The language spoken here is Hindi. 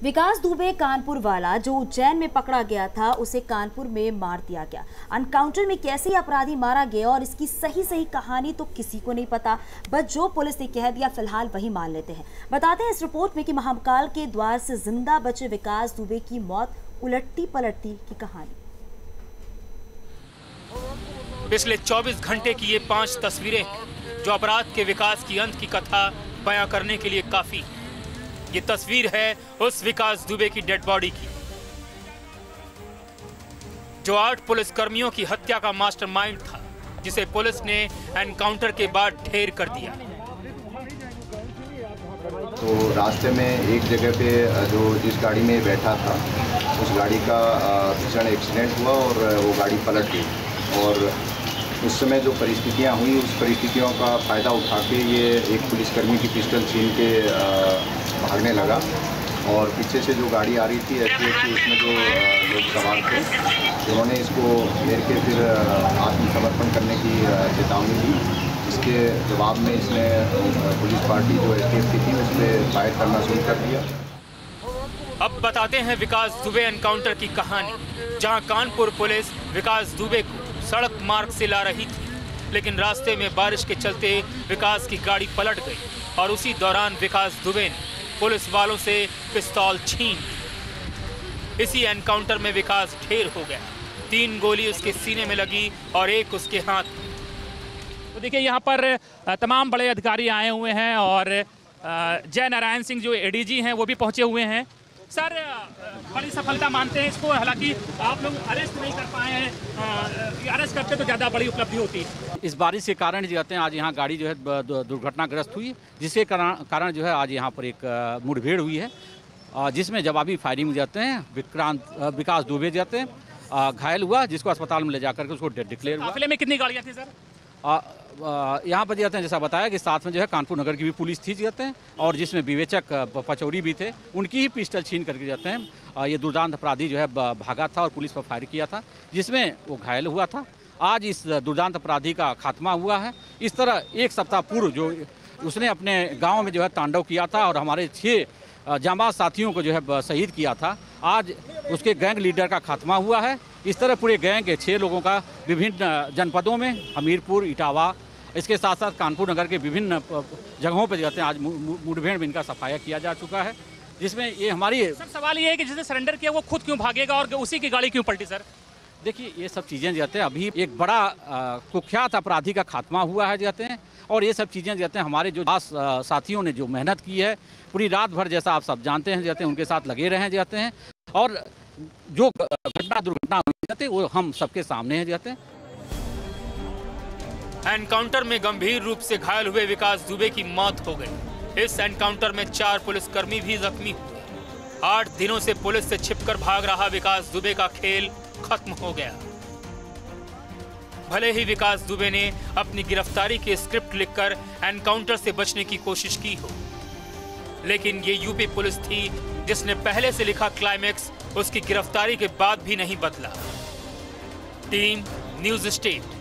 विकास दुबे कानपुर वाला जो उज्जैन में पकड़ा गया था, उसे कानपुर में मार दिया गया। एनकाउंटर में कैसे अपराधी मारा गया और इसकी सही कहानी तो किसी को नहीं पता, बस जो पुलिस ने कह दिया फिलहाल वही मान लेते हैं। बताते हैं इस रिपोर्ट में कि महाकाल के द्वार से जिंदा बचे विकास दुबे की मौत उलटती पलटती की कहानी। पिछले 24 घंटे की ये 5 तस्वीरें जो अपराध के विकास की अंत की कथा बयां करने के लिए काफी। ये तस्वीर है उस विकास दुबे की डेड बॉडी की, जो 8 पुलिसकर्मियों की हत्या का मास्टरमाइंड था, जिसे पुलिस ने एनकाउंटर के बाद ढेर कर दिया। तो रास्ते में एक जगह पे जो जिस गाड़ी में बैठा था, उस गाड़ी का भीषण एक्सीडेंट हुआ और वो गाड़ी पलट गई। और उस समय जो परिस्थितियां हुई, उस परिस्थितियों का फ़ायदा उठा के ये एक पुलिसकर्मी की पिस्टल छीन के भागने लगा। और पीछे से जो गाड़ी आ रही थी एसटीएफ की, उसमें जो लोग सवार थे, उन्होंने इसको घेर के फिर आत्मसमर्पण करने की चेतावनी दी। इसके जवाब में इसने पुलिस पार्टी जो एसटीएफ की थी उस पर फायर करना शुरू कर दिया। अब बताते हैं विकास दुबे एनकाउंटर की कहानी, जहां कानपुर पुलिस विकास दुबे को सड़क मार्ग से ला रही थी, लेकिन रास्ते में बारिश के चलते विकास की गाड़ी पलट गई और उसी दौरान विकास दुबे ने पुलिस वालों से पिस्तौल छीन ली। इसी एनकाउंटर में विकास ढेर हो गया। 3 गोली उसके सीने में लगी और 1 उसके हाथ में। तो देखिए, यहाँ पर तमाम बड़े अधिकारी आए हुए हैं और जय नारायण सिंह जो एडीजी हैं वो भी पहुँचे हुए हैं। सर, बड़ी सफलता मानते हैं इसको, हालांकि आप लोग अरेस्ट नहीं कर पाए हैं, अरेस्ट करते तो ज़्यादा बड़ी उपलब्धि होती। इस बारिश के कारण जो कहते हैं आज यहाँ गाड़ी जो है दुर्घटनाग्रस्त हुई, जिसके कारण जो है आज यहाँ पर एक मुठभेड़ हुई है, जिसमें जवाबी फायरिंग जाते हैं। विकास दुबे जाते हैं घायल हुआ, जिसको अस्पताल में ले जाकर के उसको डिक्लेयर हुआ। काफिले में कितनी गाड़ियाँ थी सर? यहाँ पर जाते हैं, जैसा बताया कि साथ में जो है कानपुर नगर की भी पुलिस थी जाते हैं, और जिसमें विवेचक पचौरी भी थे, उनकी ही पिस्टल छीन करके जाते हैं। ये दुर्दांत अपराधी जो है भागा था और पुलिस पर फायर किया था, जिसमें वो घायल हुआ था। आज इस दुर्दांत अपराधी का खात्मा हुआ है। इस तरह 1 सप्ताह पूर्व जो उसने अपने गाँव में जो है तांडव किया था और हमारे 6 जांबाज साथियों को जो है शहीद किया था, आज उसके गैंग लीडर का खात्मा हुआ है। इस तरह पूरे गैंग के 6 लोगों का विभिन्न जनपदों में, हमीरपुर, इटावा, इसके साथ साथ कानपुर नगर के विभिन्न जगहों पर जाते हैं आज मुठभेड़ में इनका सफाया किया जा चुका है, जिसमें ये हमारी। सर, सवाल ये है कि जिसने सरेंडर किया वो खुद क्यों भागेगा और उसी की गाड़ी क्यों पलटी? सर देखिए, ये सब चीज़ें जाते हैं, अभी एक बड़ा कुख्यात अपराधी का खात्मा हुआ है जाते हैं, और ये सब चीज़ें जाते हैं हमारे जो खास साथियों ने जो मेहनत की है पूरी रात भर, जैसा आप सब जानते हैं जाते हैं, उनके साथ लगे रहे जाते हैं, और जो दुर्घटना हुई जाते वो हम सबके सामने है जाते हैं। एनकाउंटर में गंभीर रूप से घायल हुए विकास दुबे की मौत हो गई। इस एनकाउंटर में 4 पुलिसकर्मी भी जख्मी हुए। 8 दिनों से पुलिस से छिपकर भाग रहा विकास दुबे का खेल खत्म हो गया। भले ही विकास दुबे ने अपनी गिरफ्तारी की स्क्रिप्ट लिखकर एनकाउंटर से बचने की कोशिश की हो, लेकिन ये यूपी पुलिस थी जिसने पहले से लिखा क्लाइमेक्स उसकी गिरफ्तारी के बाद भी नहीं बदला। Team news state.